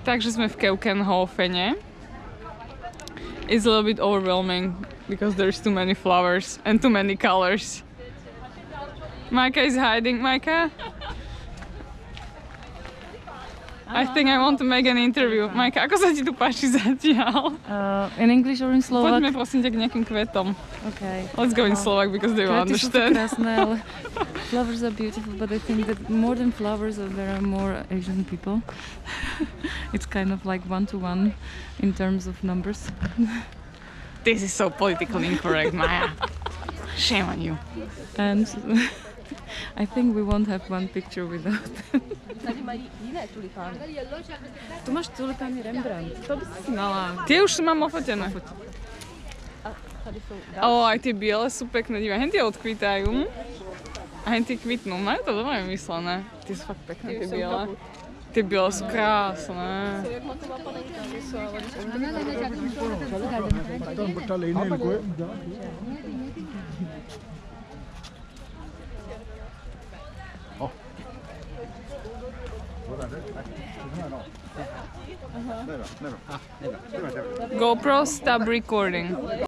Takže sme v Keukenhofene. It's a little bit overwhelming because there's too many flowers and too many colors. Majka is hiding. Majka? I think I want to make an interview. Majka, ako sa ti tu páči zatiaľ? In English or in Slovak? Poďme prosím ťa k nejakým kvetom. Okay. Let's go in Slovak because they will understand. Krásne, ale flowers are beautiful, but I think that more than flowers, there are more Asian people. It's kind of like 1-to-1 in terms of numbers. This is so politically incorrect, Maja. Shame on you. And I think we won't have one picture without them. Tady mají jiné tulipány. Tu máš tulipány Rembrandt. To by si mala. Tie už mám ofotené. A tady jsou Aj tie biele sú pekné, divaj, hen tie odkvítajú. A hen tie kvitnú, majú to doma vymyslené. Tie sú fakt pekné, tie biele. Tie biele sú krásne. jak matová panenka. GoPro, stop recording.